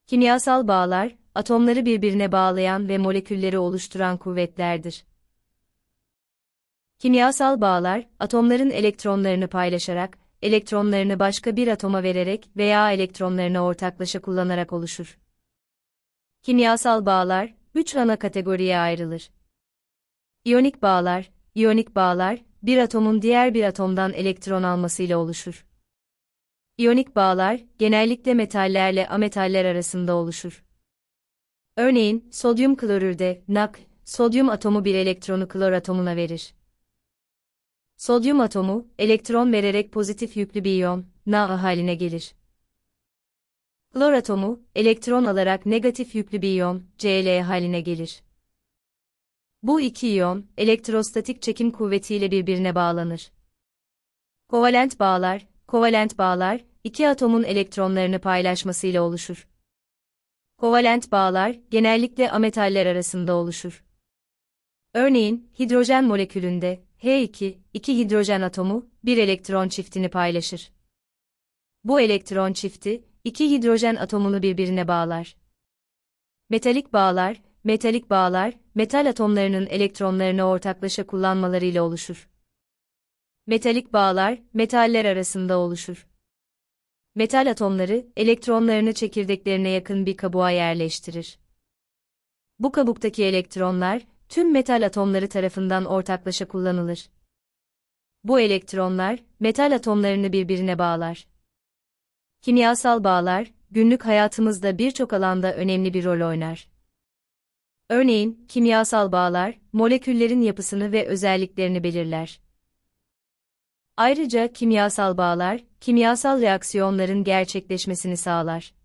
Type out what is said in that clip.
Kimyasal bağlar, atomları birbirine bağlayan ve molekülleri oluşturan kuvvetlerdir. Kimyasal bağlar, atomların elektronlarını paylaşarak, elektronlarını başka bir atoma vererek veya elektronlarını ortaklaşa kullanarak oluşur. Kimyasal bağlar, 3 ana kategoriye ayrılır. İyonik bağlar, bir atomun diğer bir atomdan elektron almasıyla oluşur. İyonik bağlar, genellikle metallerle ametaller arasında oluşur. Örneğin, sodyum klorürde, NaK, sodyum atomu bir elektronu klor atomuna verir. Sodyum atomu, elektron vererek pozitif yüklü bir iyon, Na haline gelir. Klor atomu, elektron alarak negatif yüklü bir iyon, Cl haline gelir. Bu iki iyon, elektrostatik çekim kuvvetiyle birbirine bağlanır. Kovalent bağlar, iki atomun elektronlarını paylaşmasıyla oluşur. Kovalent bağlar, genellikle ametaller arasında oluşur. Örneğin, hidrojen molekülünde, H2, iki hidrojen atomu, bir elektron çiftini paylaşır. Bu elektron çifti, iki hidrojen atomunu birbirine bağlar. Metalik bağlar, metal atomlarının elektronlarını ortaklaşa kullanmalarıyla oluşur. Metalik bağlar, metaller arasında oluşur. Metal atomları, elektronlarını çekirdeklerine yakın bir kabuğa yerleştirir. Bu kabuktaki elektronlar, tüm metal atomları tarafından ortaklaşa kullanılır. Bu elektronlar, metal atomlarını birbirine bağlar. Kimyasal bağlar, günlük hayatımızda birçok alanda önemli bir rol oynar. Örneğin, kimyasal bağlar, moleküllerin yapısını ve özelliklerini belirler. Ayrıca kimyasal bağlar, kimyasal reaksiyonların gerçekleşmesini sağlar.